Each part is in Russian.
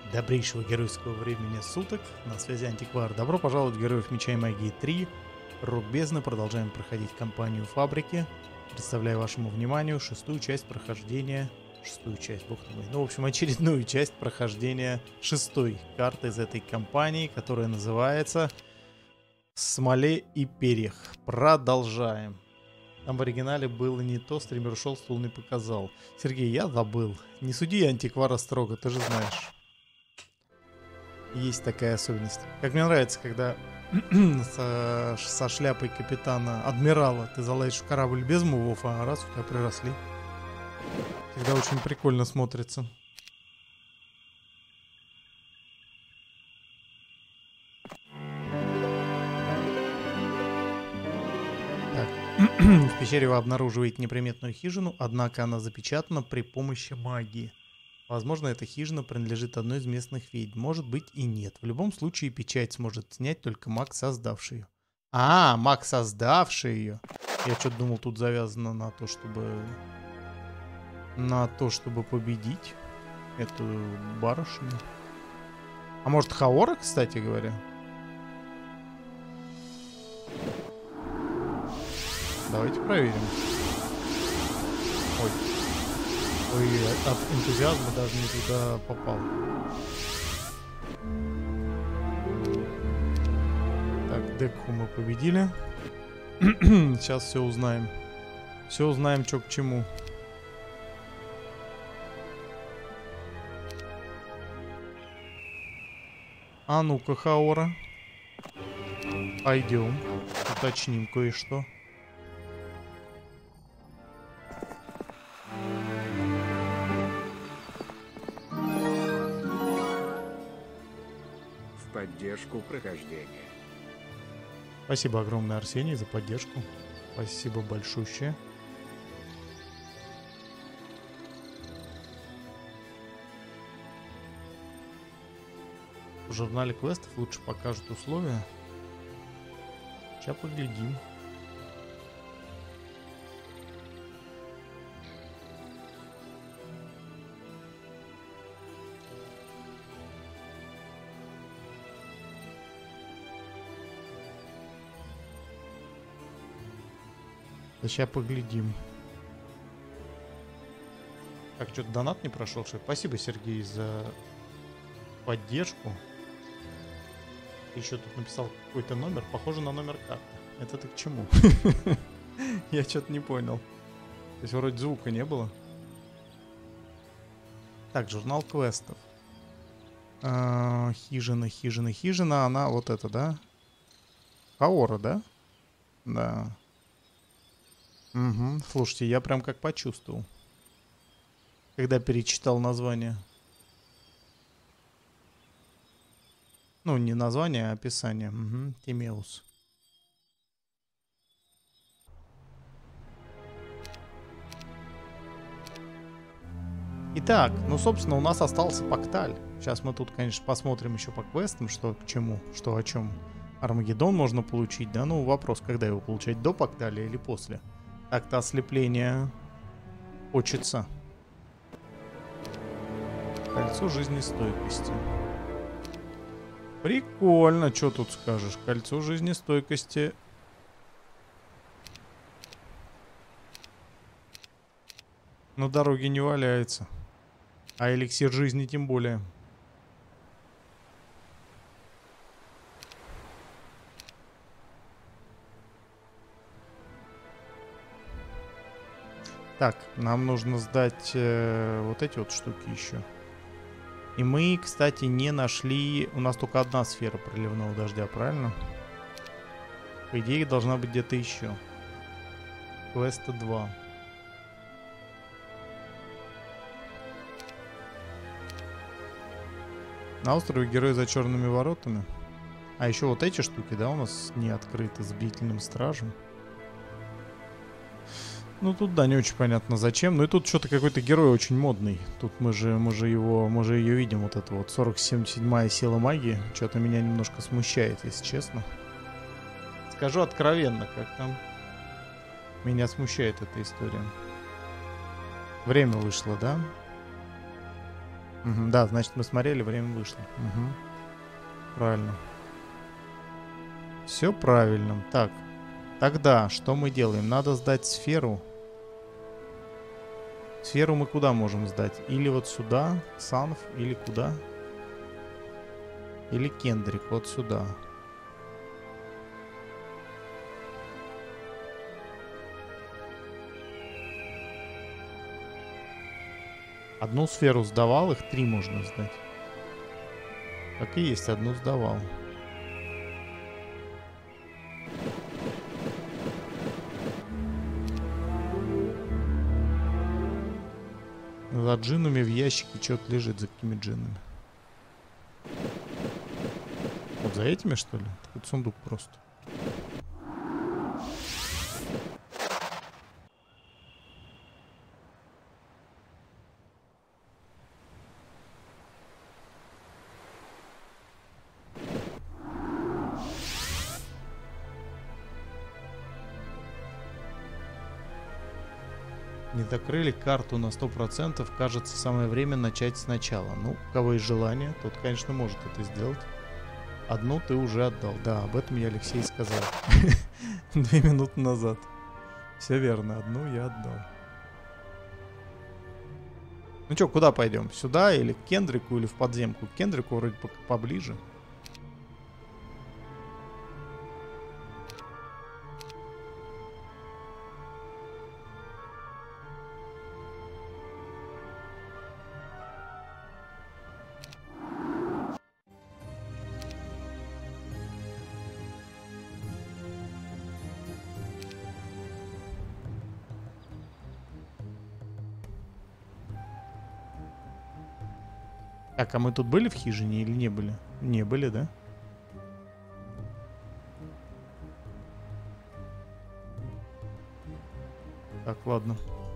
Добрейшего геройского времени суток, на связи Антиквар. Добро пожаловать в Героев Меча и Магии 3. Рок Бездны. Продолжаем проходить кампанию Фабрики. Представляю вашему вниманию шестую часть прохождения... бог мой. Ну, в общем, очередную часть прохождения шестой карты из этой кампании, которая называется «В смоле и перьях». Продолжаем. Там в оригинале было не то, стример ушел, стул не показал. Сергей, я забыл. Не суди Антиквара строго, ты же знаешь. Есть такая особенность. Как мне нравится, когда со шляпой капитана адмирала ты залазишь в корабль без мувов, а раз у тебя приросли. Всегда очень прикольно смотрится. Так. В пещере вы обнаруживаете неприметную хижину, однако она запечатана при помощи магии. Возможно, эта хижина принадлежит одной из местных ведьм. Может быть и нет. В любом случае, печать сможет снять только маг, создавший ее. А, маг, создавший ее. Я что-то думал, тут завязано на то, чтобы... победить эту барышню. А может, Хаора, кстати говоря? Давайте проверим. Ой. Ой, от энтузиазма даже не туда попал. Так, Декху мы победили. Сейчас все узнаем. Все узнаем, что к чему. А ну-ка, Хаора. Пойдем. Уточним кое-что. Поддержку прохождения. Спасибо огромное, Арсений, за поддержку. Спасибо большущее. В журнале квестов лучше покажут условия. Сейчас поглядим. Сейчас поглядим. Так, что-то донат не прошел. Спасибо, Сергей, за поддержку. Еще тут написал какой-то номер. Похоже на номер карты. Это ты к чему? Я что-то не понял. То есть вроде звука не было. Так, журнал квестов. Хижина. Она вот это, да? Хаора, да? Да. Угу. Слушайте, я прям как почувствовал, когда перечитал название. Ну, не название, а описание. Угу. Тимеус. Итак, ну, собственно, у нас остался Пакталь. Сейчас мы тут, конечно, посмотрим еще по квестам, что к чему, что о чем. Армагеддон можно получить, да? Ну, вопрос, когда его получать, до Пакталя или после? Так-то ослепление хочется. Кольцо жизнестойкости. Прикольно, что тут скажешь. Кольцо жизнестойкости. На дороге не валяется. А эликсир жизни тем более. Так, нам нужно сдать вот эти вот штуки еще. И мы, кстати, не нашли... У нас только одна сфера проливного дождя, правильно? По идее, должна быть где-то еще. Квеста 2. На острове Герой за черными воротами. А еще вот эти штуки, да, у нас не открыты с бдительным стражем. Ну, тут, да, не очень понятно зачем. Ну, и тут что-то какой-то герой очень модный. Тут мы же ее видим, вот это вот 47-я сила магии. Что-то меня немножко смущает, если честно. Скажу откровенно, как там. Меня смущает эта история. Время вышло, да? Мгм, да, значит, мы смотрели, время вышло. Мгм. Правильно. Все правильно. Так, тогда что мы делаем? Надо сдать сферу. Сферу мы куда можем сдать? Или вот сюда, Санф, или куда? Или Кендрик, вот сюда. Одну сферу сдавал, их 3 можно сдать. Так и есть, одну сдавал. За джиннами в ящике что-то лежит. За какими джиннами? Вот за этими, что ли? Тут сундук просто. Не закрыли карту на 100%. Кажется, самое время начать сначала. Ну, у кого есть желание, тот, конечно, может это сделать. Одну ты уже отдал. Да, об этом я Алексей сказал 2 минуты назад. Все верно, одну я отдал. Ну что, куда пойдем? Сюда или к Кендрику, или в подземку? К Кендрику вроде поближе. Так, а мы тут были в хижине или не были? Не были, да? Так, ладно.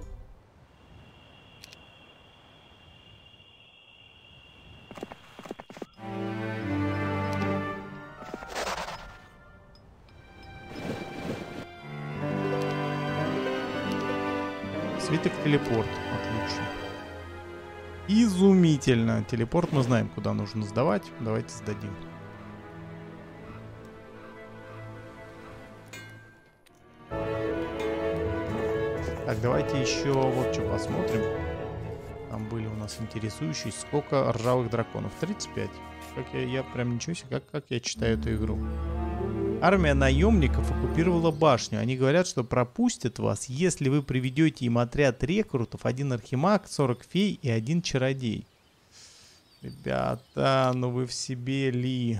Свиток телепорт. Отлично. Изумительно. Телепорт мы знаем, куда нужно сдавать. Давайте сдадим. Так, давайте еще вот что посмотрим. Там были у нас интересующие. Сколько ржавых драконов? 35. Я прям ничего себе, как я читаю эту игру. Армия наемников оккупировала башню. Они говорят, что пропустят вас, если вы приведете им отряд рекрутов, 1 архимаг, 40 фей и 1 чародей. Ребята, ну вы в себе ли?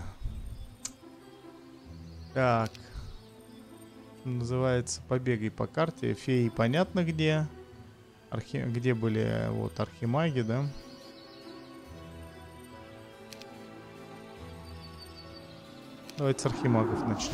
Так. Называется «Побегай по карте». Феи понятно где. Где были вот архимаги, да? Давайте с архимагов начнем.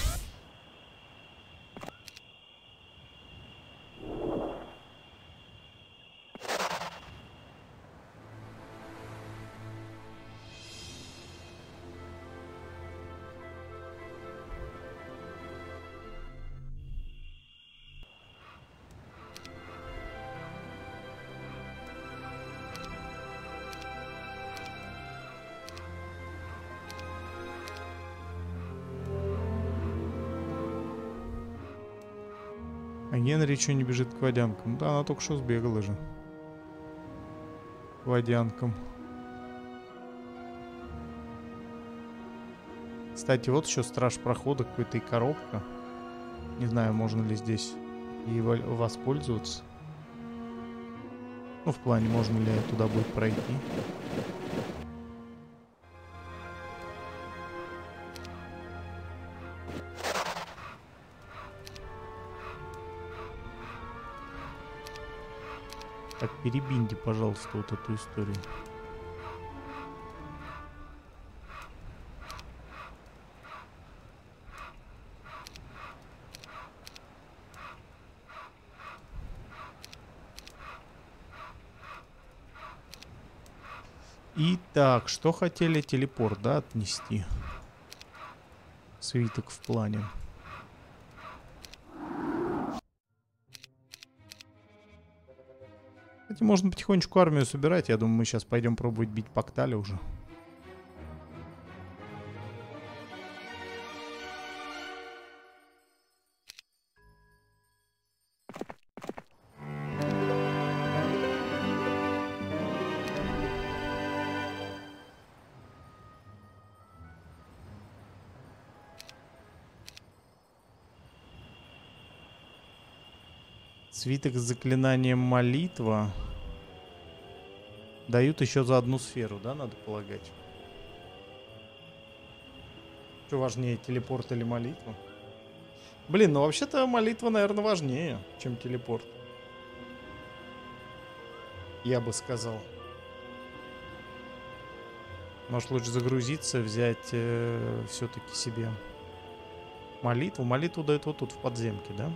А Генри что не бежит к водянкам? Да, она только что сбегала же. К водянкам. Кстати, вот еще страж прохода какой-то и коробка. Не знаю, можно ли здесь и воспользоваться. Ну, в плане, можно ли туда будет пройти. Так, перебиньте, пожалуйста, вот эту историю. Итак, что хотели телепорт, да, отнести? Свиток в плане. Кстати, можно потихонечку армию собирать. Я думаю, мы сейчас пойдем пробовать бить Пактали уже. Свиток с заклинанием молитва. Дают еще за одну сферу, да, надо полагать? Что важнее, телепорт или молитва? Блин, ну вообще-то молитва, наверное, важнее, чем телепорт. Я бы сказал. Может, лучше загрузиться, взять все-таки себе молитву. Молитву дают вот тут, в подземке, да?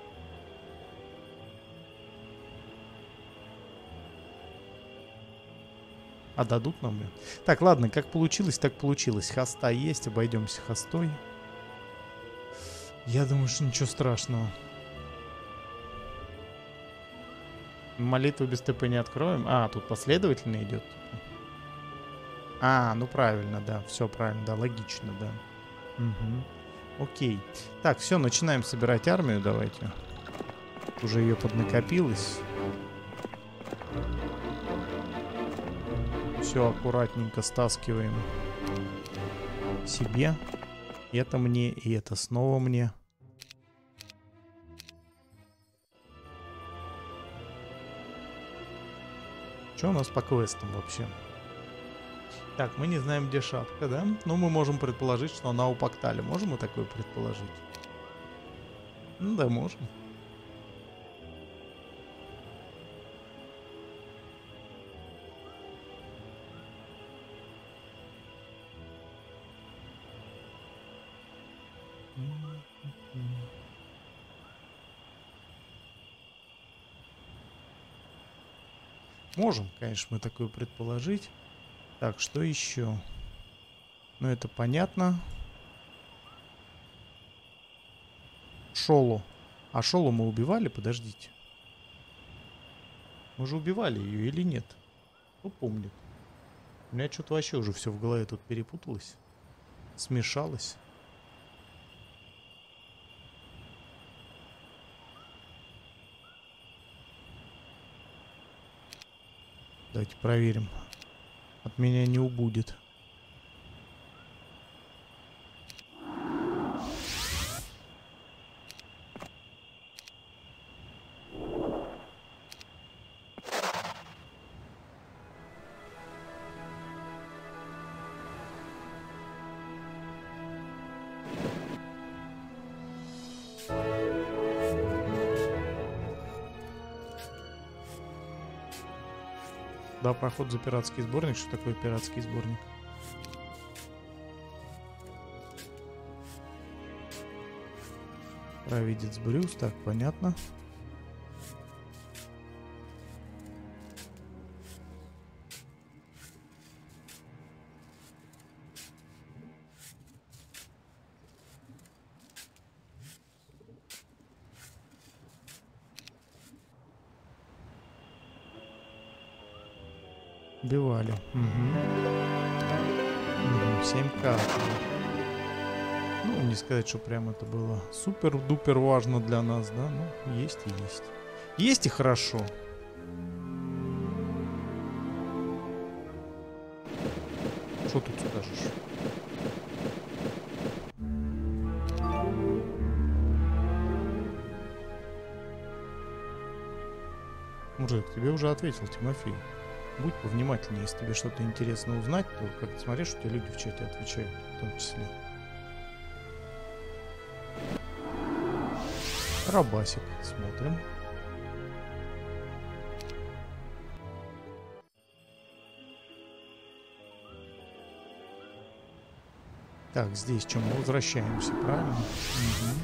А дадут нам ее? Так, ладно, как получилось, так получилось. Хоста есть, обойдемся хостой. Я думаю, что ничего страшного. Молитву без ТП не откроем. А, тут последовательно идет. А, ну правильно, да. Все правильно, да, логично, да. Угу. Окей. Так, все, начинаем собирать армию, давайте. Уже ее поднакопилось. Все аккуратненько стаскиваем себе. Это мне, и это снова мне. Что у нас по квестам вообще? Так, мы не знаем, где шапка, да? Но мы можем предположить, что она у Пактали. Можем мы такое предположить? Ну да, можем. Можем, конечно, мы такое предположить. Так, что еще? Ну, это понятно. Шолу. А Шолу мы убивали? Подождите. Мы же убивали ее или нет? Кто помнит? У меня что-то вообще уже все в голове тут перепуталось. Смешалось. Давайте проверим. От меня не убудет. Да, проход за пиратский сборник. Что такое пиратский сборник? Провидец Брюс. Так, понятно. Убивали. Угу. 7К. Ну, не сказать, что прям это было супер-дупер важно для нас, да? Ну, есть и есть. Есть и хорошо. Что тут скажешь? Мужик, тебе уже ответил Тимофей. Будь повнимательнее, если тебе что-то интересно узнать, то как ты смотришь, что тебе люди в чате отвечают, в том числе. Рабасик, смотрим. Так, здесь что, мы возвращаемся, правильно? Угу.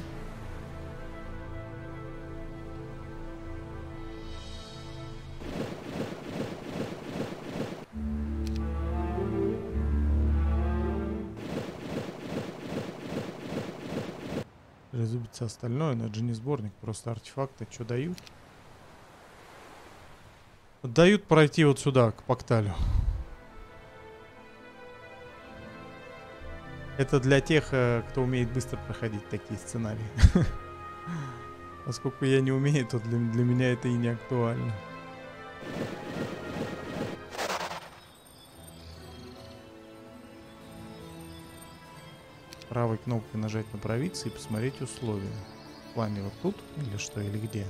Разубится остальное, но это же не сборник, просто артефакты, что дают. Дают пройти вот сюда, к Пакталю. Это для тех, кто умеет быстро проходить такие сценарии. Поскольку я не умею, то для меня это и не актуально. Правой кнопкой нажать на провидца и посмотреть условия. В плане вот тут или что, или где?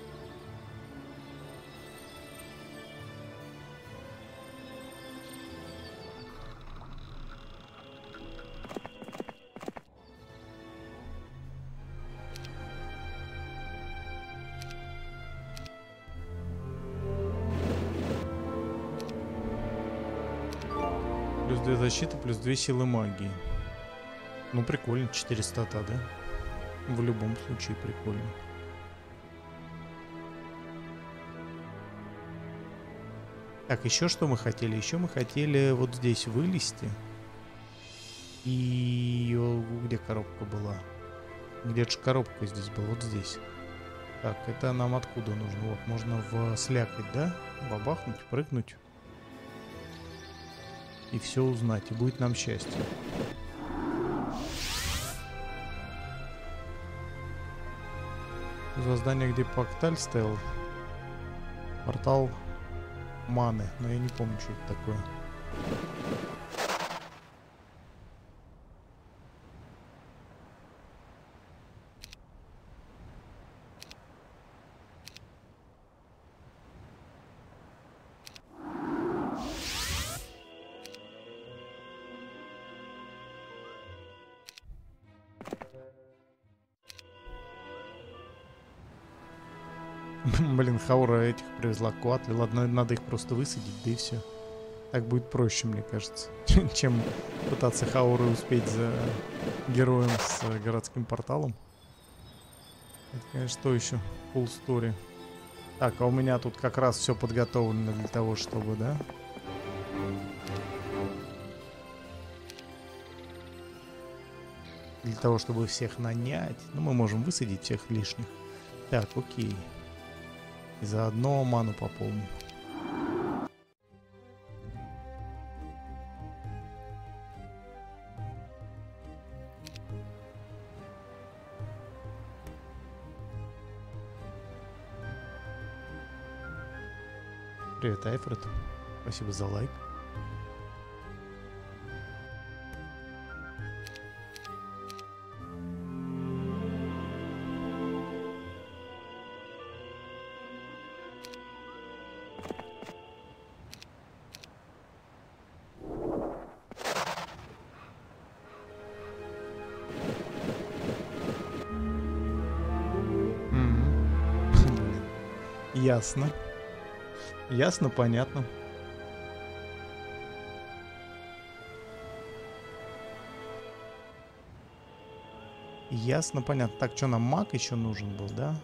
Плюс 2 защиты, плюс 2 силы магии. Ну, прикольно, 4 стата, да? В любом случае прикольно. Так, еще что мы хотели? Еще мы хотели вот здесь вылезти. И где коробка была? Где же коробка здесь была? Вот здесь. Так, это нам откуда нужно? Вот, можно в слякоть, да? Бабахнуть, прыгнуть. И все узнать. И будет нам счастье. За здание, где Пакталь стоял. Портал маны. Но я не помню, что это такое. Блин, Хаура этих привезла к Куатле. Ладно, надо их просто высадить, да и все. Так будет проще, мне кажется, чем пытаться Хауры успеть за героем с городским порталом. Это, конечно, что еще? Full story. Так, а у меня тут как раз все подготовлено для того, чтобы, да? Для того, чтобы всех нанять. Ну, мы можем высадить всех лишних. Так, окей. И заодно ману пополним. Привет, Айфред. Спасибо за лайк. Ясно. Ясно, понятно. Ясно, понятно. Так, что нам маг еще нужен был, да?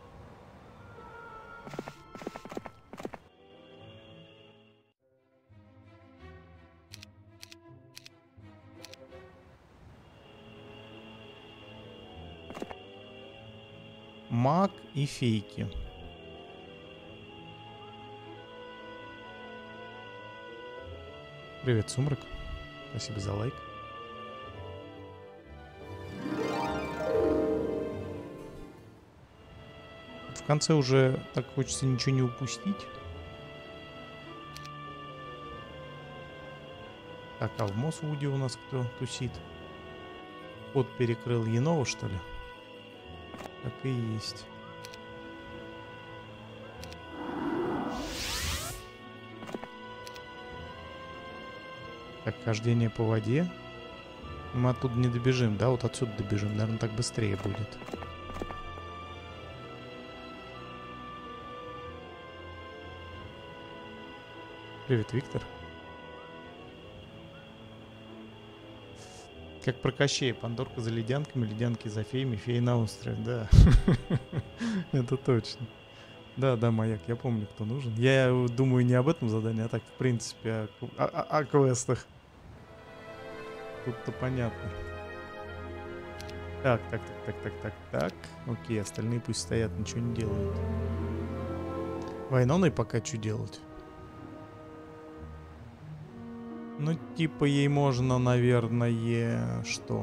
Маг и фейки. Привет, Сумрак. Спасибо за лайк. В конце уже так хочется ничего не упустить. Так, а в Мосвуде у нас кто тусит? Кот перекрыл Янова, что ли? Так и есть. Так, хождение по воде. Мы оттуда не добежим, да? Вот отсюда добежим. Наверное, так быстрее будет. Привет, Виктор. Как про Кощея. Пандорка за ледянками, ледянки за феями, феи на острове. Да. Это точно. Да, да, маяк. Я помню, кто нужен. Я думаю не об этом задании, а так, в принципе, о квестах. Тут-то понятно. Так. Окей, остальные пусть стоят, ничего не делают. Вайноной пока что делать? Ну, типа ей можно, наверное, что?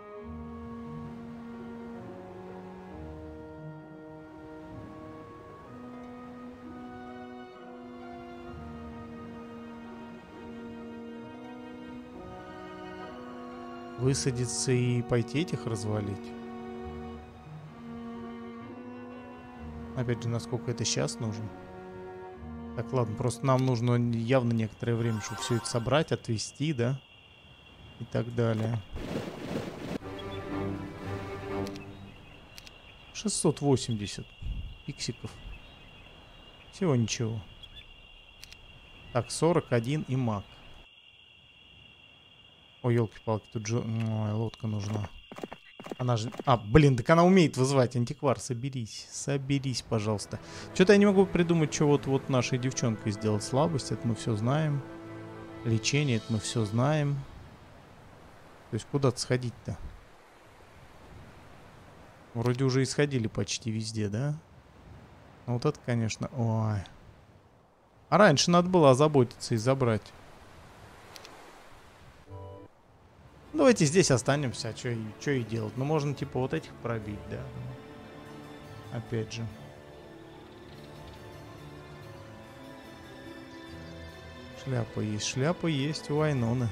Высадиться и пойти этих развалить? Опять же, насколько это сейчас нужно? Так, ладно, просто нам нужно явно некоторое время, чтобы все это собрать, отвезти, да? И так далее. 680 пиксиков. Всего ничего. Так, 41 и маг. Ой, елки-палки, тут же... Ой, лодка нужна. Она же... А, блин, так она умеет вызывать антиквар. Соберись. Соберись, пожалуйста. Что-то я не могу придумать, что вот нашей девчонкой сделать. Слабость, это мы все знаем. Лечение, это мы все знаем. То есть куда-то сходить-то? Вроде уже исходили почти везде, да? Ну вот это, конечно... Ой. А раньше надо было озаботиться и забрать. Давайте здесь останемся, а что и делать? Ну, можно, типа, вот этих пробить, да. Опять же. Шляпа есть у Вайноны.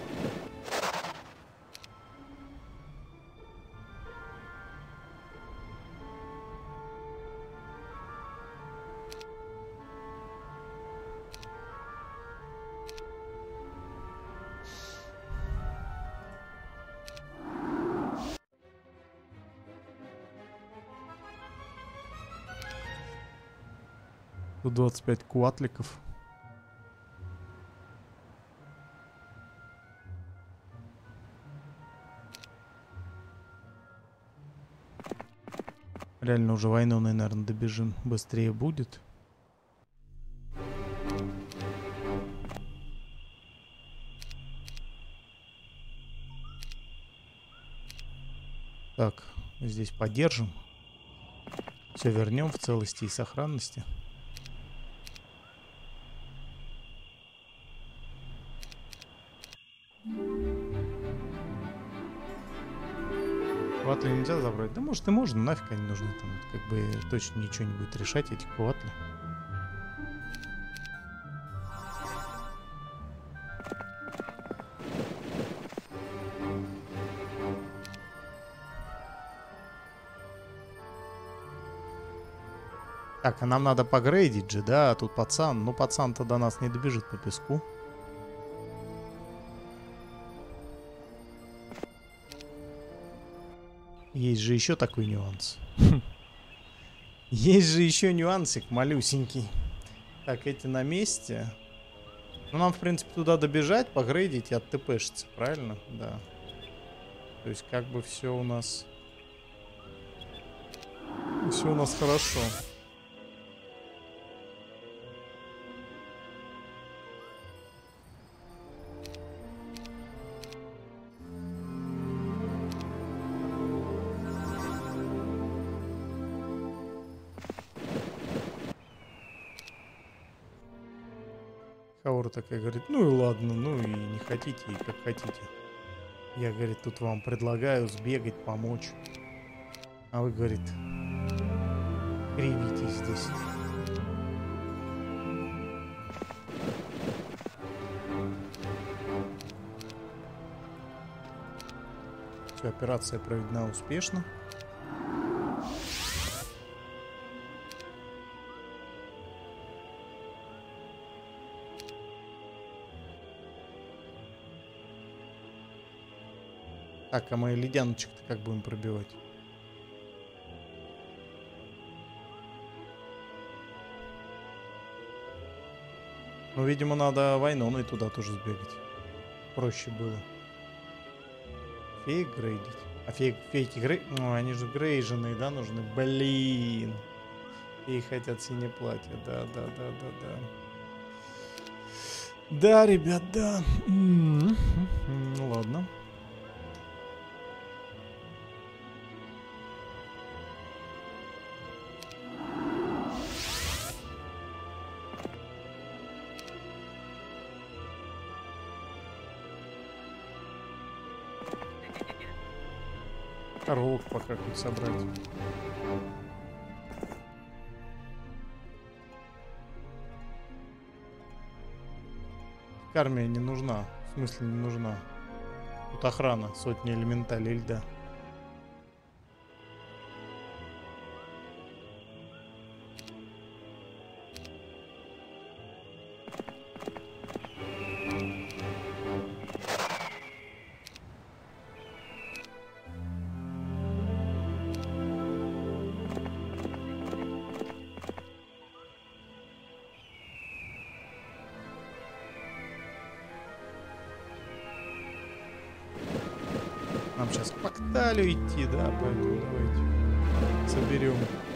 Тут 25 куатликов. Реально уже Вайноной, наверное, добежим. Быстрее будет. Так, здесь подержим. Все вернем в целости и сохранности. Кватли нельзя забрать? Да может и можно, нафиг они нужны. Там как бы точно ничего не будет решать эти кватли. Так, а нам надо погрейдить же, да? А тут пацан. Ну, пацан-то до нас не добежит по песку. Есть же еще такой нюанс. Есть же еще нюансик малюсенький. Так, эти на месте. Ну, нам, в принципе, туда добежать, погрейдить и оттпшиться, правильно? Да. То есть, как бы все у нас... Все у нас хорошо. Хаура такая говорит, ну и ладно, ну и не хотите, и как хотите. Я, говорит, тут вам предлагаю сбегать, помочь. А вы, говорит, кривитесь здесь. Все, операция проведена успешно. Так, а мы ледяночек-то как будем пробивать? Ну, видимо, надо Вайноной туда тоже сбегать. Проще было. Фейк грейдить. А фейки грей... Ну, они же грейженые, да, нужны? Блин. И хотят синее платье. Да. Да, ребят, да. Ну, ладно. Коровок пока хоть собрать. Армия не нужна. В смысле не нужна? Тут охрана, сотни элементалей льда. Нам сейчас к Пакталю идти, да, поэтому давайте соберем.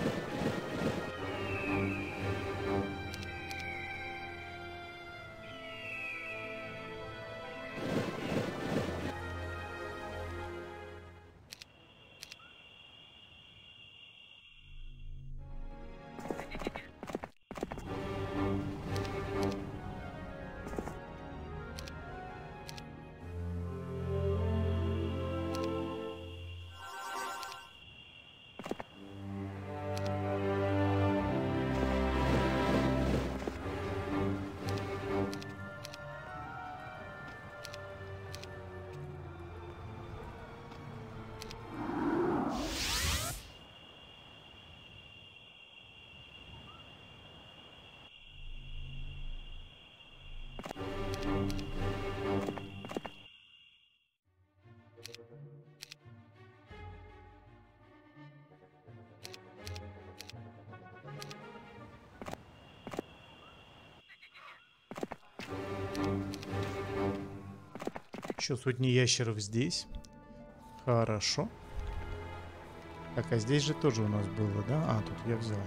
Еще сотни ящеров здесь. Хорошо. Так, а здесь же тоже у нас было, да? А, тут я взял.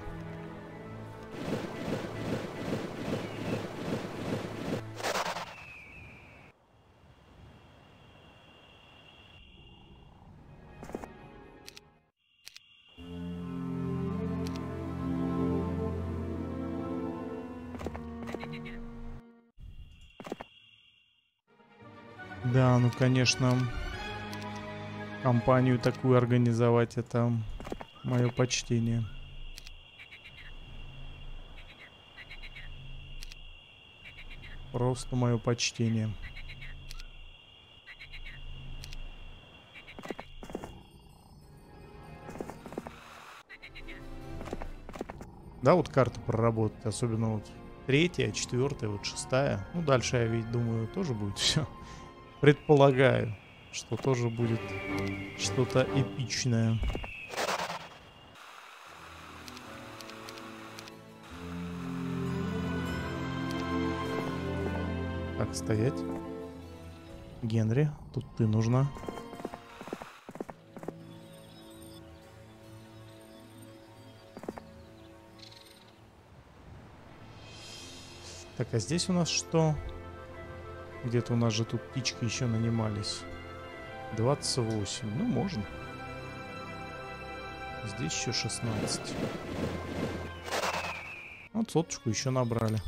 Да, ну конечно, компанию такую организовать — это мое почтение. Просто мое почтение. Да, вот карта проработать, особенно вот 3-я, 4-я, вот 6-я. Ну, дальше, я ведь думаю, тоже будет все. Предполагаю, что тоже будет что-то эпичное. Так, стоять. Генри, тут ты нужна. Так, а здесь у нас что? Где-то у нас же тут птички еще нанимались. 28. Ну, можно. Здесь еще 16. Вот соточку еще набрали.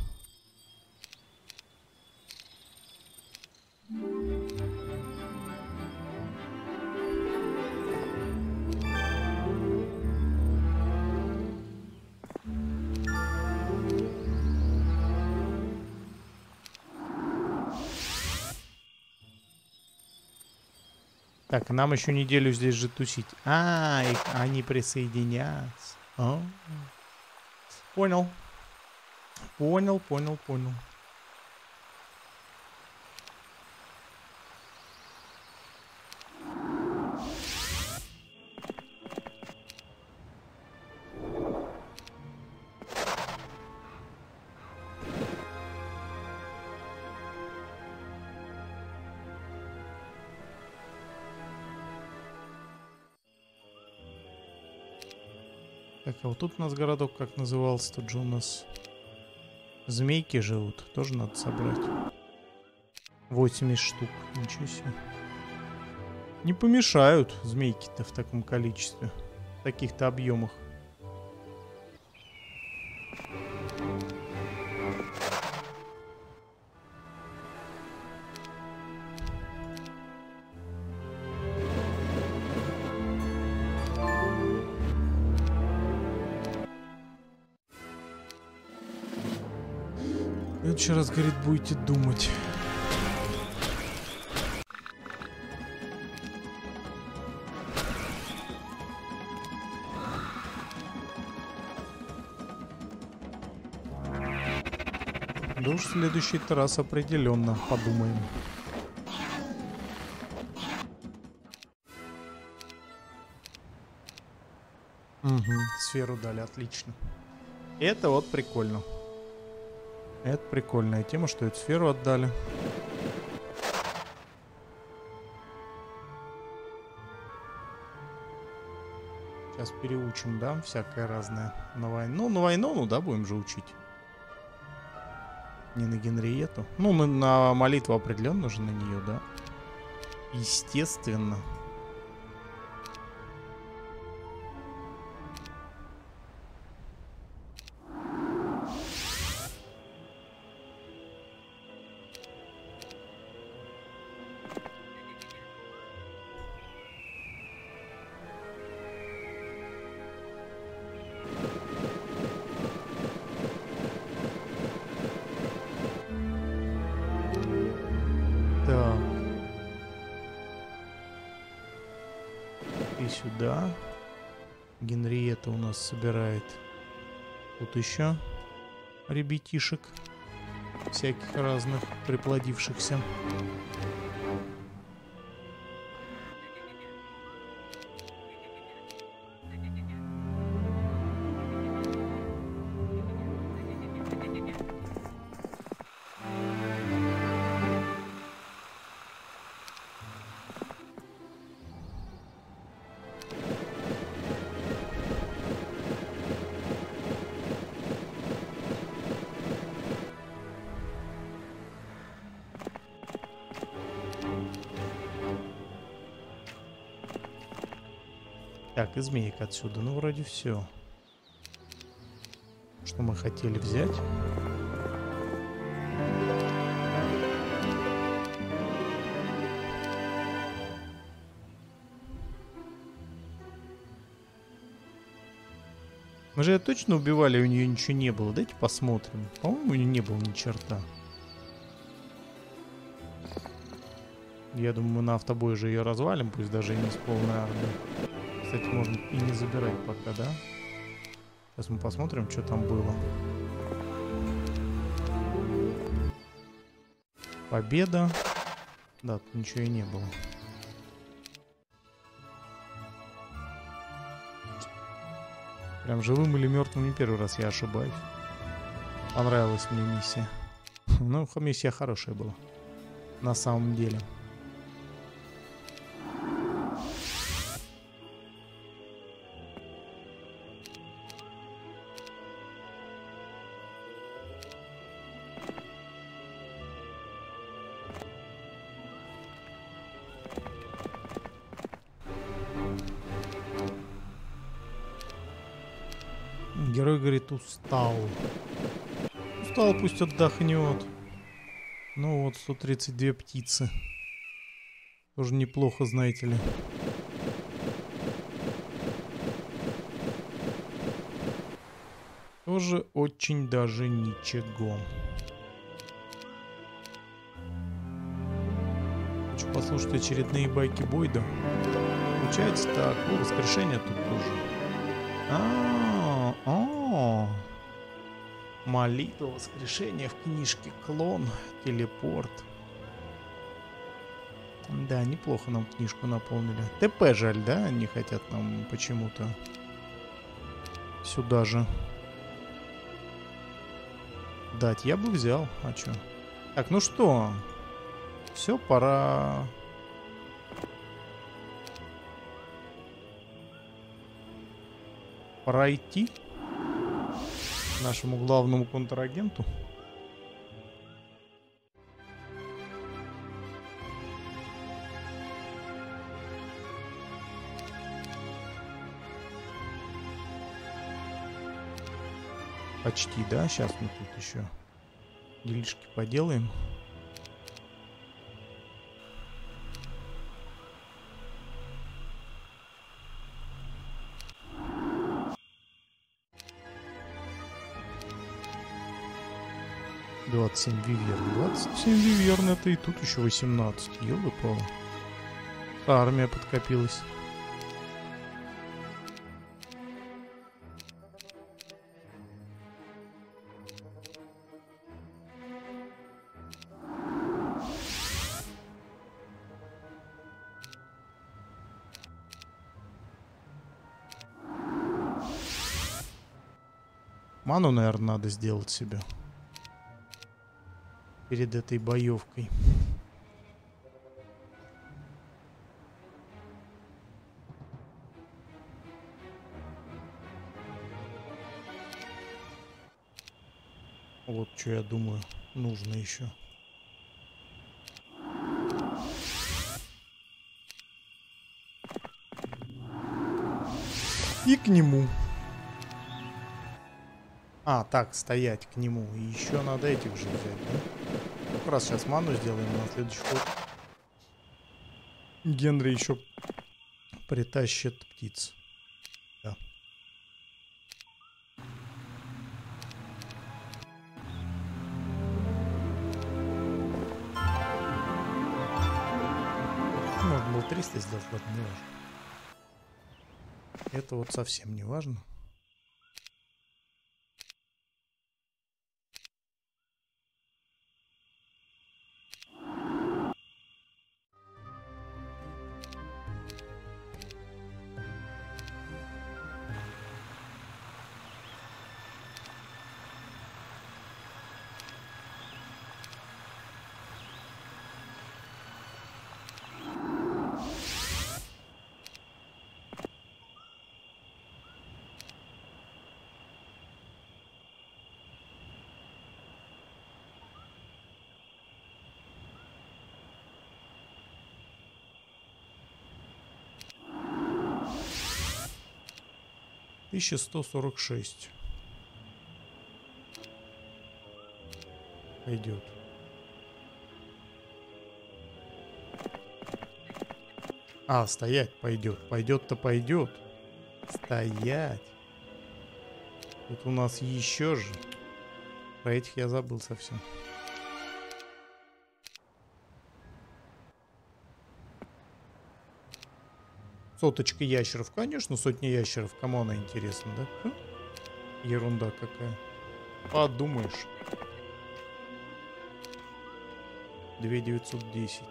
Так, нам еще неделю здесь же тусить. А, они присоединятся. Понял. Понял. Так, а вот тут у нас городок как назывался? Тут же у нас змейки живут. Тоже надо собрать. 80 штук. Ничего себе. Не помешают змейки-то в таком количестве. В таких-то объемах. В следующий раз, говорит, будете думать. Да уж в следующий раз определенно подумаем. Угу, сферу дали, отлично. Это вот прикольно. Это прикольная тема, что эту сферу отдали. Сейчас переучим, да, всякое разное на войну. Ну, на войну, ну да, будем же учить. Не на Генриету. Ну, на молитву определенно же на нее, да. Естественно. Так. И сюда. Генриетта у нас собирает тут еще ребятишек всяких разных приплодившихся. Так, и змеек отсюда. Ну, вроде все. Что мы хотели взять. Мы же ее точно убивали, у нее ничего не было. Давайте посмотрим. По-моему, у нее не было ни черта. Я думаю, мы на автобой же ее развалим, пусть даже и не с полной армией. Кстати, можно и не забирать пока, да? Сейчас мы посмотрим, что там было. Победа. Да, тут ничего и не было. Прям живым или мертвым не первый раз я ошибаюсь. Понравилась мне миссия. Ну, миссия хорошая была. На самом деле. Герой говорит, устал. Устал, пусть отдохнет. Ну вот, 132 птицы. Тоже неплохо, знаете ли. Тоже очень даже ничего. Хочу послушать очередные байки Бойда. Получается так. О, воскрешение тут тоже. Молитва воскрешения в книжке. Клон. Телепорт. Да, неплохо нам книжку наполнили. ТП жаль, да? Не хотят нам почему-то сюда же дать. Я бы взял. А чё? Так, ну что? Все, пора... Пора идти нашему главному контрагенту. Почти, да? Сейчас мы тут еще делишки поделаем. 27 виверн. 27 виверн, это и тут еще 18. Ёлы-палы. Армия подкопилась. Ману, наверное, надо сделать себе перед этой боевкой. Вот что я думаю, нужно еще. И к нему. А, так, стоять к нему. И еще надо этих же взять, да? Как раз сейчас ману сделаем на следующий ход. Генри еще притащит птиц. Да. Можно было 300 сделать, ладно, не важно. Это вот совсем не важно. $1146. Пойдет. А, стоять пойдет. Пойдет-то пойдет. Стоять. Тут у нас еще же. Про этих я забыл совсем. Соточка ящеров. Конечно, сотня ящеров. Кому она интересна, да? Ерунда какая. Подумаешь. 2910.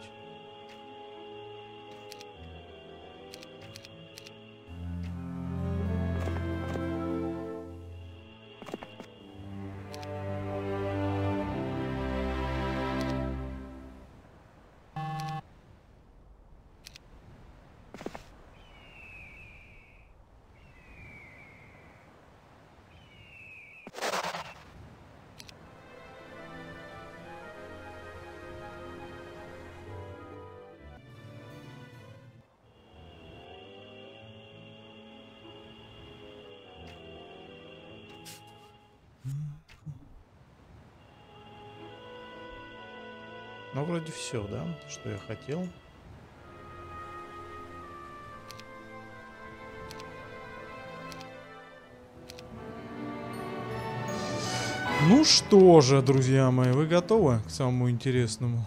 Ну, вроде все, да, что я хотел. Ну что же, друзья мои, вы готовы к самому интересному?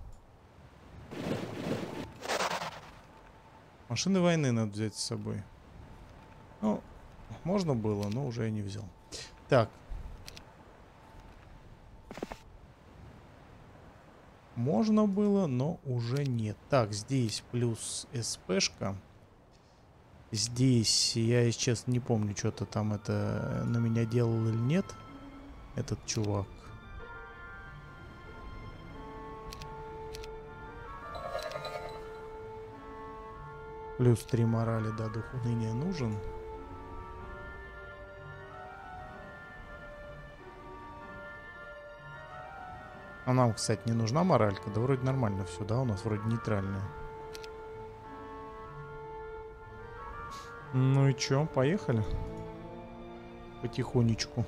Машины войны надо взять с собой. Ну, можно было, но уже я не взял. Так. Можно было, но уже нет. Так, здесь плюс СПшка. Здесь, я, если честно, не помню, что-то там это на меня делал или нет. Этот чувак. Плюс 3 морали, да, дух уныния нужен. А нам, кстати, не нужна моралька. Да вроде нормально все, да? У нас вроде нейтральная. Ну и чё, поехали? Потихонечку.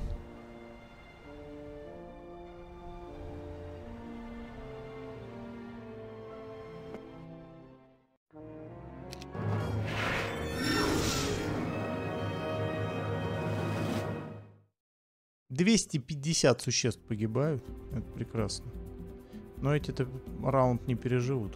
250 существ погибают. Это прекрасно. Но эти-то раунд не переживут.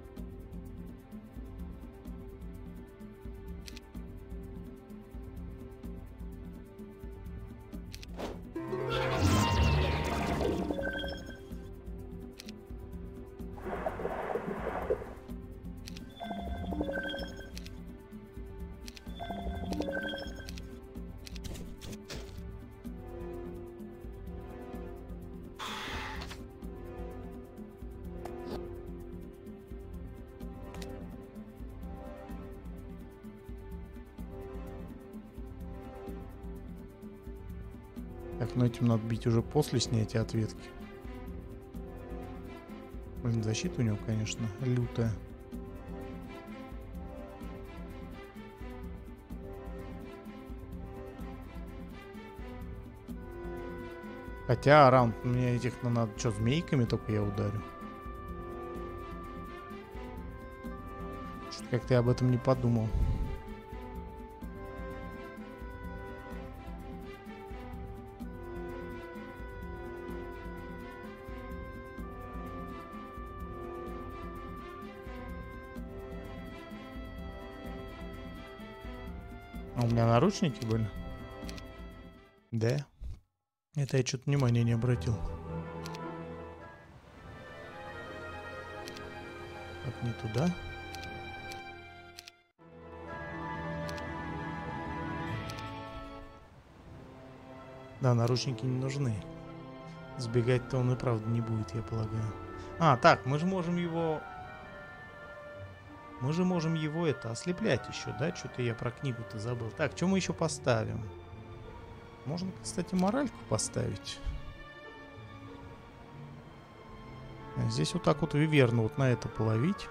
Так, но этим надо бить уже после снятия ответки. Блин, защита у него, конечно, лютая. Хотя раунд мне этих надо, что, змейками только я ударю. Что-то как-то я об этом не подумал. А у меня наручники были? Да. Это я что-то внимания не обратил. Так, не туда. Да, наручники не нужны. Сбегать-то он и правда не будет, я полагаю. А, так, мы же можем его... Мы же можем его это ослеплять еще, да? Что-то я про книгу-то забыл. Так, что мы еще поставим? Можно, кстати, моральку поставить. Здесь вот так вот виверну вот на это половить.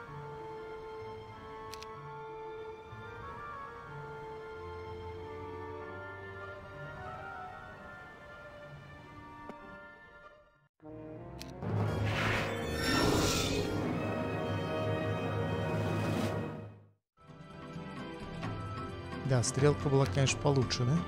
Да, стрелка была, конечно, получше, да?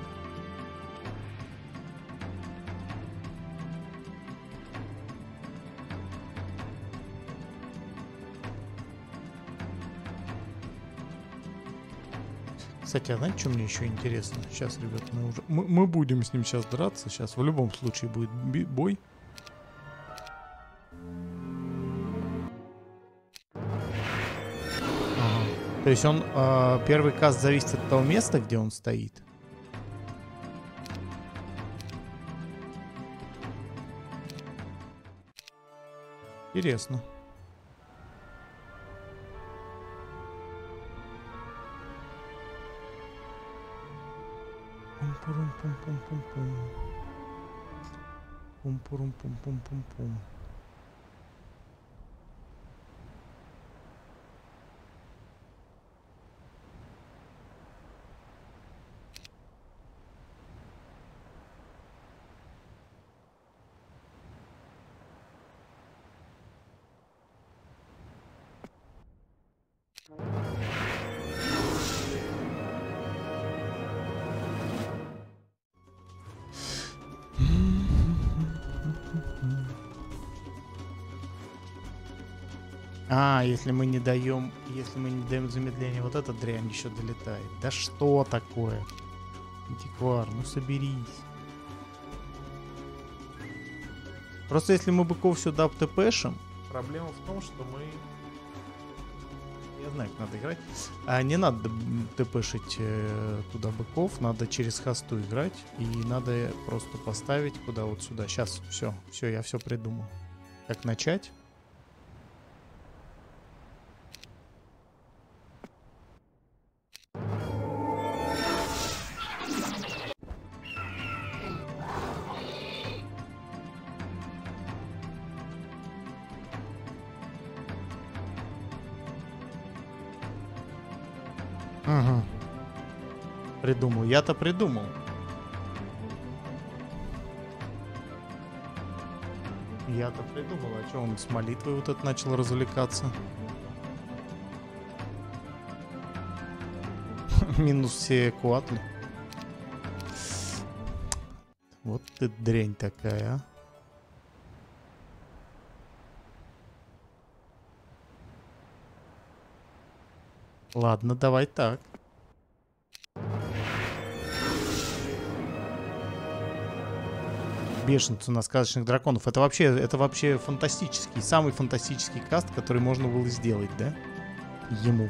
Кстати, а знаете, что мне еще интересно? Сейчас, ребят, мы будем с ним сейчас драться. Сейчас в любом случае будет бой. Ага. То есть он первый каст зависит от того места, где он стоит. Интересно. Пум-пурум-пум-пум-пум-пум. Пум-пурум-пум-пум-пум-пум. А, если мы не даем замедление, вот эта дрянь еще долетает. Да что такое? Антиквар, ну соберись. Просто если мы быков сюда птпшим, проблема в том, что мы... Я знаю, как надо играть. Не надо тпшить туда быков, надо через хосту играть. И надо просто поставить куда вот сюда. Сейчас, все, я все придумал. Как начать? Ага. Придумал. Я-то придумал. Я-то придумал. А что он с молитвой вот это начал развлекаться? Минус все куатли. Вот ты дрянь такая, а. Ладно, давай так. Бешенцу на сказочных драконов. Это вообще фантастический, самый фантастический каст, который можно было сделать, да? Ему.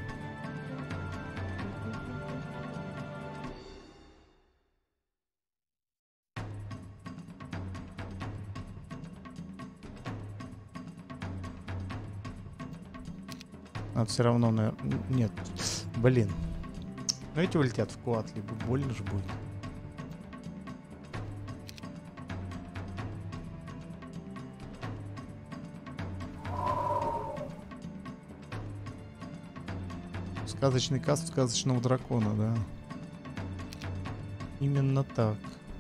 А все равно, нет. Блин. Но эти улетят в Куатли, больно же будет. Сказочный каст сказочного дракона, да. Именно так.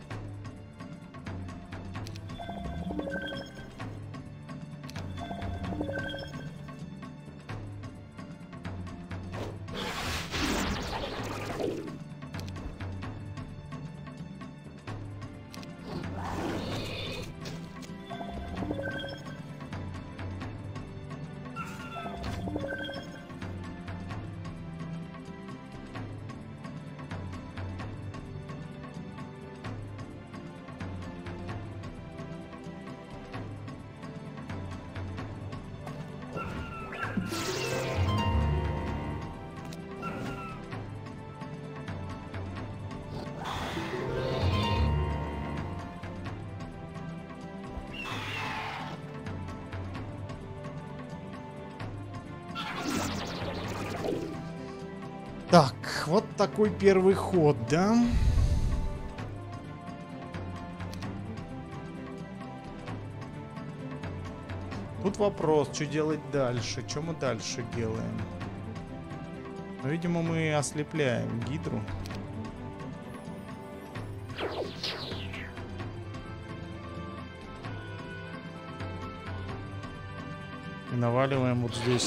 Так, вот такой первый ход, да? Тут вопрос, что делать дальше? Что мы дальше делаем? Ну, видимо, мы ослепляем гидру. И наваливаем вот здесь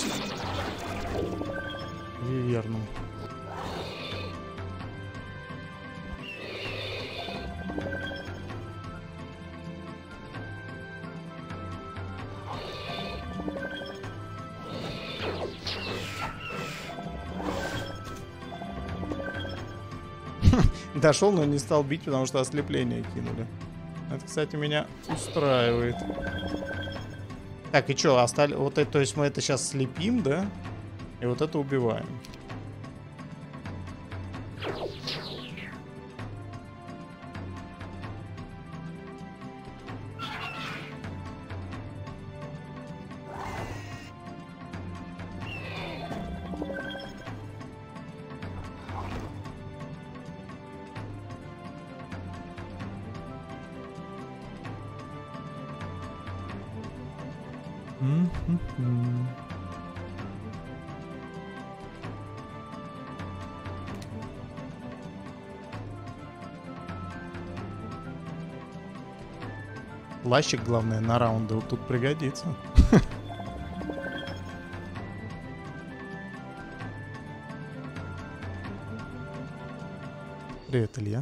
виверну. Дошел, но не стал бить, потому что ослепление кинули. Это, кстати, меня устраивает. Так, и что, остали... Вот это, то есть мы это сейчас слепим, да? И вот это убиваем. Плащик, главное, на раунды вот тут пригодится. Привет, Илья.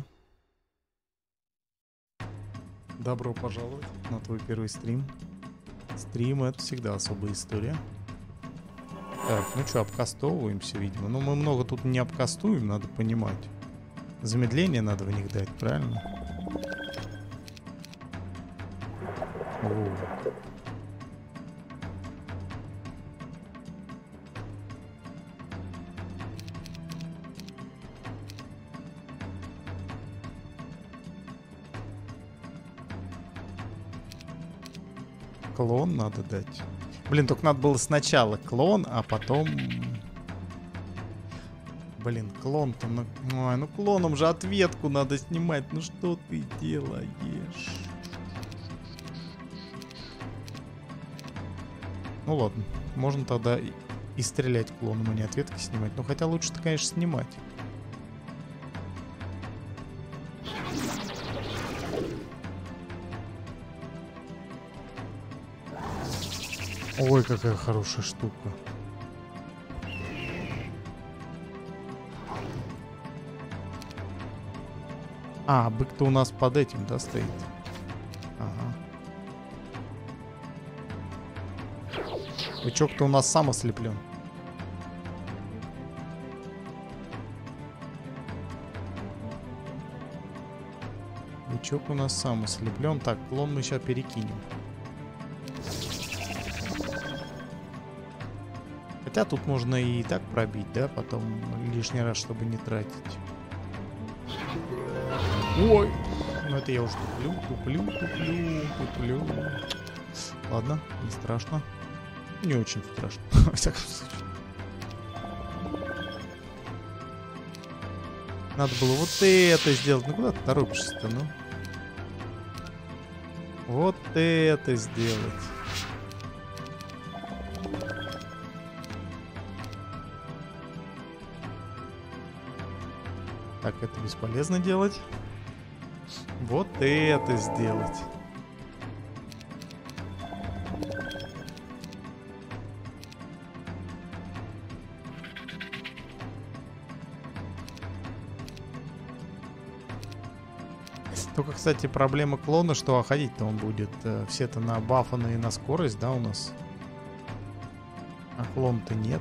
Добро пожаловать на твой первый стрим. Стрим — это всегда особая история. Так, ну что, обкастовываемся, видимо. Но мы много тут не обкастуем, надо понимать. Замедление надо в них дать, правильно? О. Клон надо дать. Блин, только надо было сначала клон, а потом... Блин, клон-то... Ой, ну клоном же ответку надо снимать. Ну что ты делаешь? Ну ладно, можно тогда и стрелять клоном, а не ответки снимать. Ну хотя лучше-то, конечно, снимать. Ой, какая хорошая штука. А, бык-то у нас под этим, да, стоит? Ага. Бычок-то у нас сам ослеплен. Бычок у нас сам ослеплен. Так, клон мы сейчас перекинем. Хотя тут можно и так пробить, да, потом лишний раз, чтобы не тратить. Ой! Ну это я уже туплю. Ладно, не страшно. Не очень страшно, во всяком случае. Надо было вот это сделать. Ну куда ты торопишься-то, ну? Вот это сделать. Так, это бесполезно делать. Вот это сделать. Только, кстати, проблема клона, что ходить-то он будет все-то на бафаны и на скорость, да, у нас? А клон-то нет.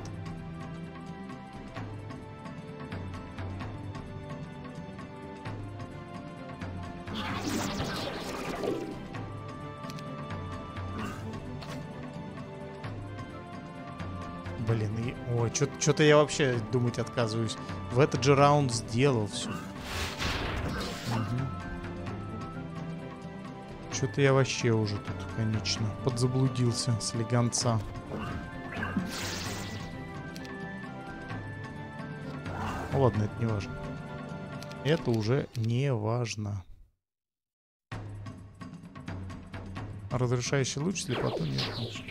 Блин, и... Ой, что-то я вообще думать отказываюсь. В этот же раунд сделал все. Что-то я вообще уже тут, конечно, подзаблудился с легонца. Ну ладно, это не важно. Это уже не важно. Разрешающий луч, слепоту нет. Конечно.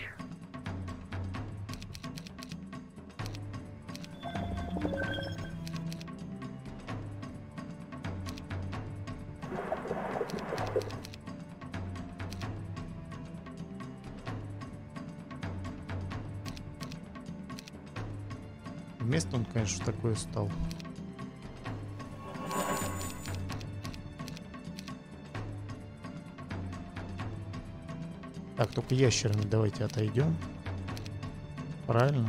Вместо он, конечно, такое стал. Так, только ящерами давайте отойдем. Правильно.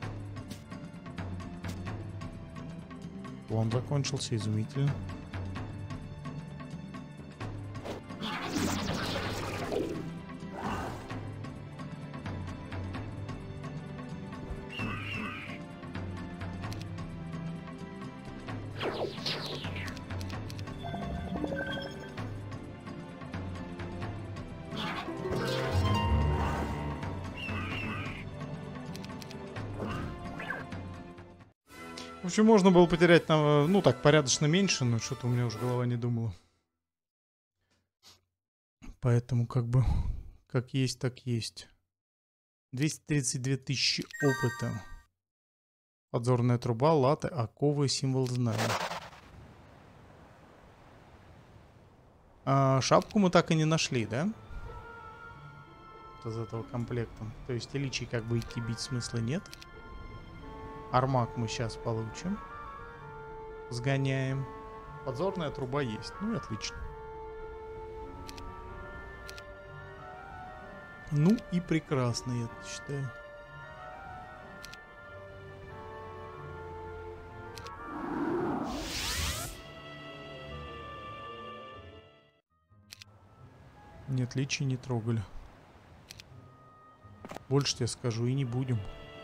План закончился, изумительно. В общем, можно было потерять, ну так, порядочно меньше, но что-то у меня уже голова не думала. Поэтому как бы, как есть, так есть. 232 тысячи опыта. Подзорная труба, латы, оковы, символ знания. Шапку мы так и не нашли, да? Из этого комплекта. То есть эличий как бы идти бить смысла нет. Армак мы сейчас получим. Сгоняем. Подзорная труба есть. Ну и отлично. Ну и прекрасно, я считаю. Нет, личи не трогали. Больше тебе скажу и не будем.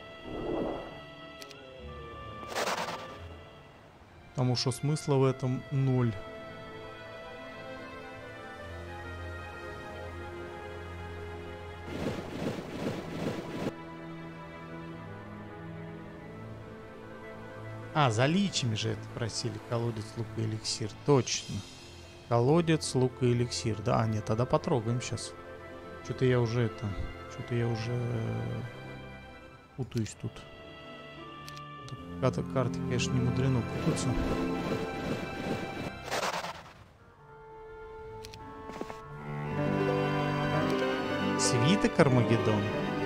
Потому что смысла в этом ноль. За личами же это просили. Колодец, лук и эликсир. Точно. Колодец, лук и эликсир. Да, нет, тогда потрогаем сейчас. Что-то я уже путаюсь тут. Карты, конечно, не мудрено путаться. Свиток Армагеддон.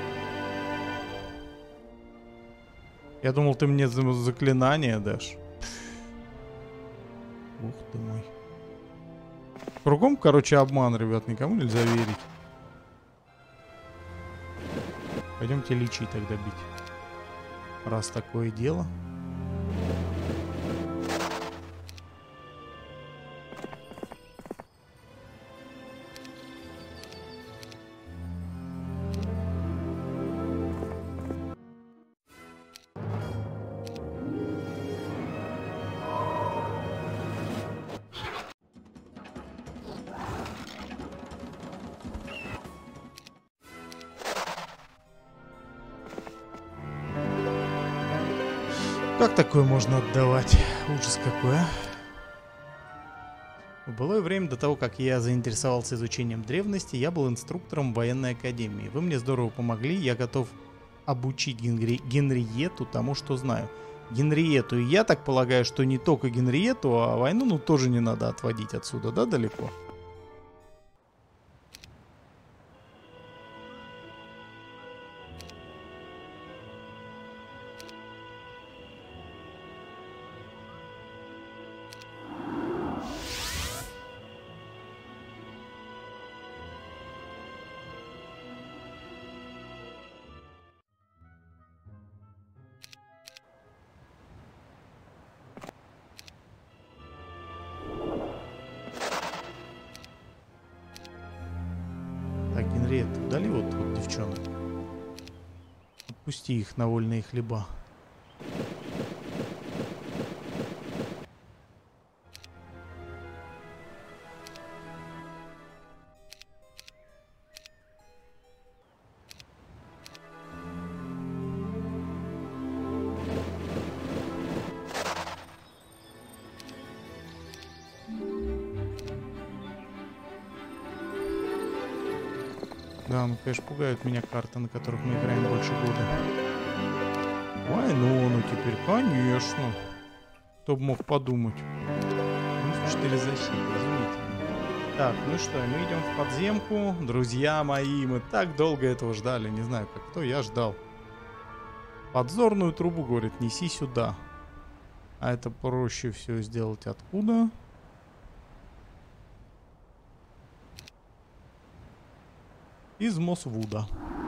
Я думал, ты мне заклинание дашь. Ух ты мой. Кругом, короче, обман, ребят, никому нельзя верить. Пойдемте личий тогда бить. Раз такое дело. Как такое можно отдавать? Ужас какой, а? В былое время, до того, как я заинтересовался изучением древности, я был инструктором в военной академии. Вы мне здорово помогли, я готов обучить Генриету тому, что знаю. Генриету, и я так полагаю, что не только Генриету, а войну, ну, тоже не надо отводить отсюда, да, далеко? Так, Генриетта, удали вот девчонок. Отпусти их на вольные хлеба. Да, ну, конечно, пугают меня карты, на которых мы играем больше года. Войну, ну теперь, конечно. Кто бы мог подумать. Минус 4 защиты, извините. Так, ну что, мы идем в подземку. Друзья мои, мы так долго этого ждали. Не знаю, как кто, я ждал. Подзорную трубу, говорит, неси сюда. А это проще все сделать откуда? Из Мосвуда.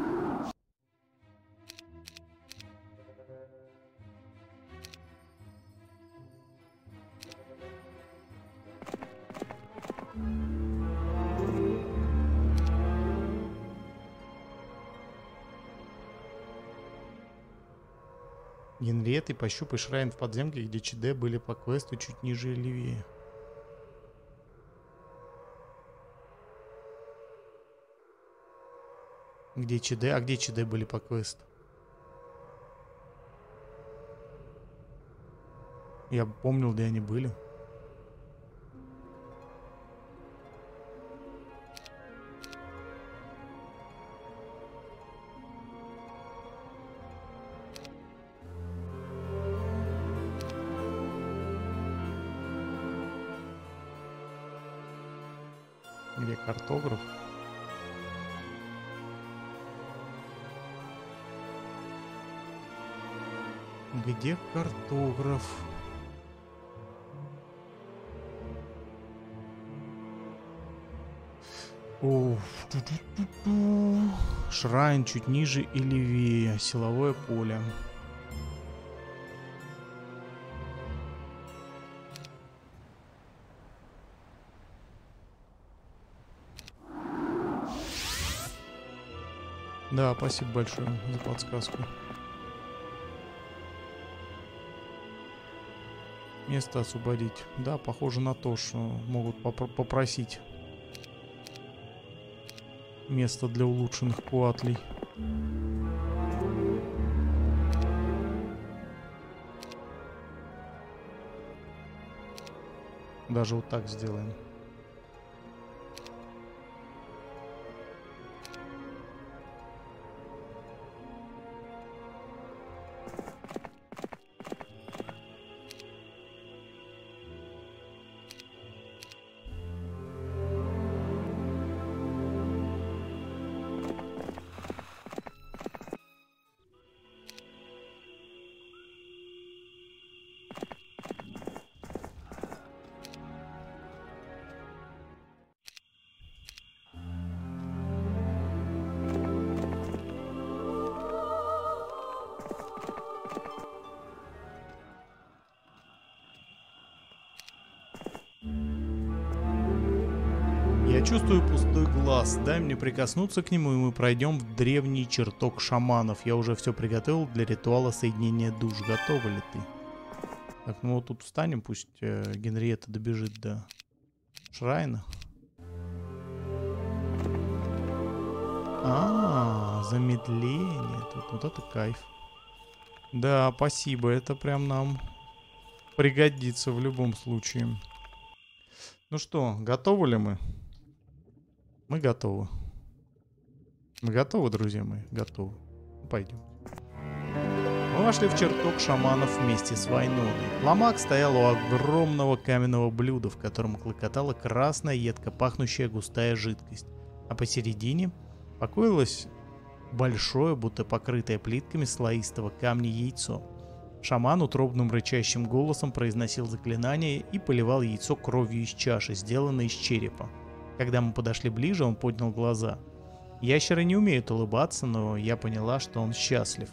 Генриетты, пощупай шрайн в подземке, где ЧД были по квесту чуть ниже и левее. Где ЧД? А где ЧД были по квесту? Я помнил, где они были. Где картограф? Где картограф? О, шрайн чуть ниже и левее. Силовое поле. Да, спасибо большое за подсказку. Место освободить. Да, похоже на то, что могут попросить место для улучшенных куатлей. Даже вот так сделаем. чувствую пустой глаз. Дай мне прикоснуться к нему, и мы пройдем в древний чертог шаманов. Я уже все приготовил для ритуала соединения душ. Готова ли ты? Так, ну вот тут встанем, пусть Генриетта добежит до Шрайна. Замедление. Тут вот это кайф. Да, спасибо. Это прям нам пригодится в любом случае. Ну что, готовы ли мы? Мы готовы. Мы готовы, друзья мои? Готовы. Пойдем. Мы вошли в чертог шаманов вместе с Вайноной. Ламак стоял у огромного каменного блюда, в котором клокотала красная, едко пахнущая густая жидкость. А посередине покоилось большое, будто покрытое плитками слоистого камня яйцо. Шаман утробным рычащим голосом произносил заклинание и поливал яйцо кровью из чаши, сделанной из черепа. Когда мы подошли ближе, он поднял глаза. Ящеры не умеют улыбаться, но я поняла, что он счастлив.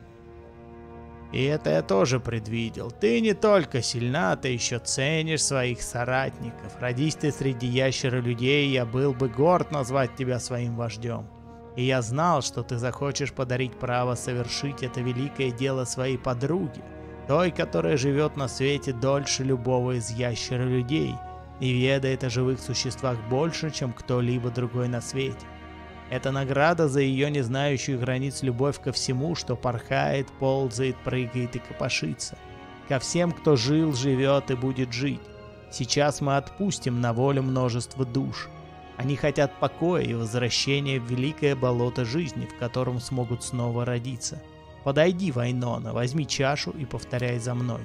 «И это я тоже предвидел. Ты не только сильна, ты еще ценишь своих соратников. Родись ты среди ящера-людей, я был бы горд назвать тебя своим вождем. И я знал, что ты захочешь подарить право совершить это великое дело своей подруге, той, которая живет на свете дольше любого из ящера-людей и ведает о живых существах больше, чем кто-либо другой на свете. Это награда за ее не знающую границ любовь ко всему, что порхает, ползает, прыгает и копошится. Ко всем, кто жил, живет и будет жить. Сейчас мы отпустим на волю множество душ. Они хотят покоя и возвращения в великое болото жизни, в котором смогут снова родиться. Подойди, Вайнона, возьми чашу и повторяй за мной».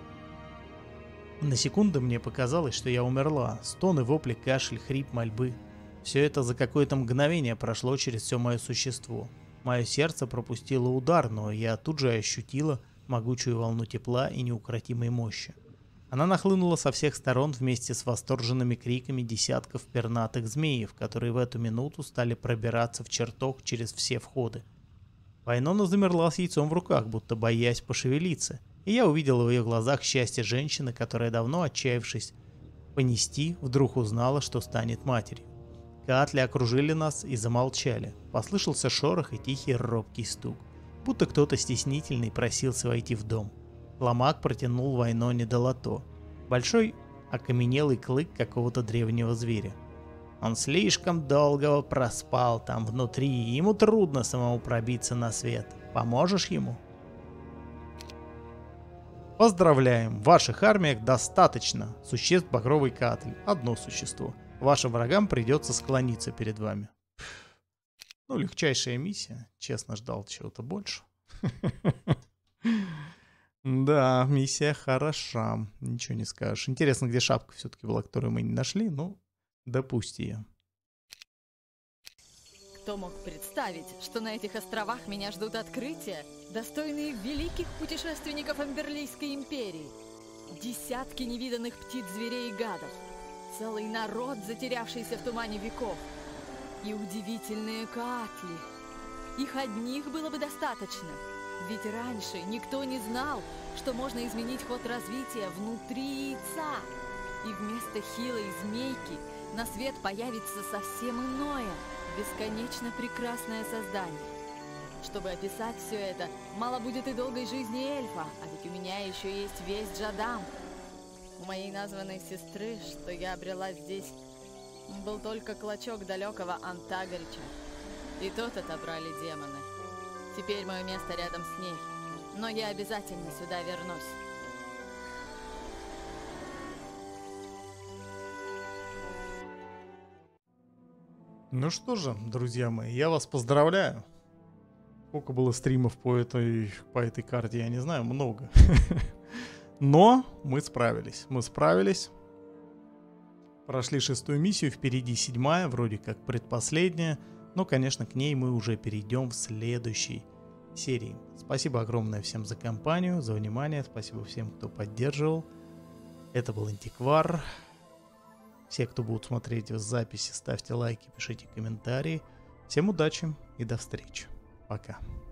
На секунду мне показалось, что я умерла. Стоны, вопли, кашель, хрип, мольбы. Все это за какое-то мгновение прошло через все мое существо. Мое сердце пропустило удар, но я тут же ощутила могучую волну тепла и неукротимой мощи. Она нахлынула со всех сторон вместе с восторженными криками десятков пернатых змеев, которые в эту минуту стали пробираться в чертог через все входы. Вайнона замерла с яйцом в руках, будто боясь пошевелиться, и я увидел в ее глазах счастье женщины, которая, давно отчаявшись понести, вдруг узнала, что станет матерью. Каатли окружили нас и замолчали. Послышался шорох и тихий робкий стук, будто кто-то стеснительный просился войти в дом. Ламак протянул Вайноне долото. Большой окаменелый клык какого-то древнего зверя. Он слишком долго проспал там внутри, и ему трудно самому пробиться на свет. Поможешь ему? Поздравляем! В ваших армиях достаточно существ багровой Каатли. Одно существо. Вашим врагам придется склониться перед вами. Ну, легчайшая миссия. Честно ждал чего-то больше. Да, миссия хороша. Ничего не скажешь. Интересно, где шапка все-таки была, которую мы не нашли. Ну, допусти ее. Кто мог представить, что на этих островах меня ждут открытия, достойные великих путешественников Амберлийской империи? Десятки невиданных птиц, зверей и гадов. Целый народ, затерявшийся в тумане веков. И удивительные Каатли. Их одних было бы достаточно. Ведь раньше никто не знал, что можно изменить ход развития внутри яйца. И вместо хилой змейки на свет появится совсем иное, бесконечно прекрасное создание. Чтобы описать все это, мало будет и долгой жизни эльфа, а ведь у меня еще есть весь Джадам. У моей названной сестры, что я обрела здесь, был только клочок далекого Антагорича. И тот отобрали демоны. Теперь мое место рядом с ней, но я обязательно сюда вернусь. Ну что же, друзья мои, я вас поздравляю. Сколько было стримов по этой карте, я не знаю, много. Но мы справились. Мы справились. Прошли 6-ю миссию, впереди 7-я, вроде как предпоследняя. Но, конечно, к ней мы уже перейдем в следующей серии. Спасибо огромное всем за компанию, за внимание. Спасибо всем, кто поддерживал. Это был Антиквар. Все, кто будут смотреть в записи, ставьте лайки, пишите комментарии. Всем удачи и до встречи. Пока.